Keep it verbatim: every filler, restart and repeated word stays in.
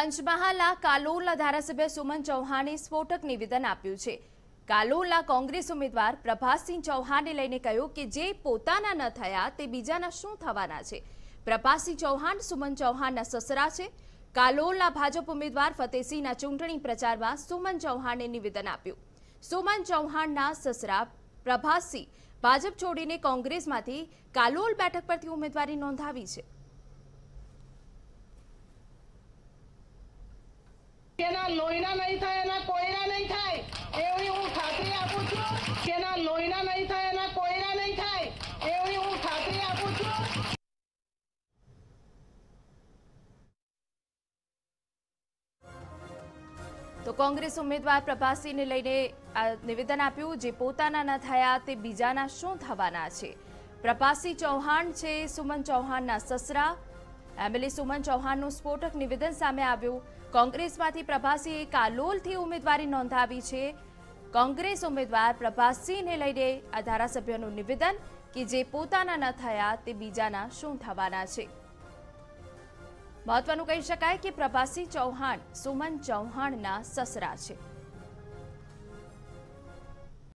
પંચમહાલના કાલોલના ધારાસભ્ય સુમન ચૌહાણે સ્ફોટક નિવેદન આપ્યું છે। કાલોલના કોંગ્રેસ ઉમેદવાર પ્રભાસસિંહ ચૌહાણે લઈને કહ્યું કે જે પોતાના ન થયા તે બીજાના શું થવાના છે। પ્રભાસસિંહ ચૌહાણ સુમન ચૌહાણના સસરા છે। કાલોલના ભાજપ ઉમેદવાર ફતેહસિંહના ચૂંટણી પ્રચારમાં સુમન ચૌહાણે નિવેદન આપ્યું। સુમન ચૌહાણના સસરા પ્રભાસસિંહ ભાજપ છોડીને કોંગ્રેસમાંથી કાલોલ બેઠક પરથી ઉમેદવારી નોંધાવી છે। કેના લોહીના નહીં થાય એના કોઈના નહીં થાય એવી હું ખાતરી આપું છું। કેના લોહીના નહીં થાય એના કોઈના નહીં થાય એવી હું ખાતરી આપું છું। તો કોંગ્રેસ ઉમેદવાર પ્રભાસસિંહને લઈને નિવેદન આપ્યું, જે પોતાના ન થયા તે બીજાના શું થવાના છે। પ્રભાસસિંહ ચૌહાણ છે સુમન ચૌહાણના સસરા। એમએલએ સુમન ચૌહાણનું સ્ફોટક નિવેદન સામે આવ્યું। કોંગ્રેસમાંથી પ્રભાસિંહે કાલોલથી ઉમેદવારી નોંધાવી છે। કોંગ્રેસ ઉમેદવાર પ્રભાસસિંહને લઈને આ ધારાસભ્યનું નિવેદન કે જે પોતાના ન થયા તે બીજાના શું થવાના છે। મહત્વનું કહી શકાય કે પ્રભાસસિંહ ચૌહાણ સુમન ચૌહાણના સસરા છે।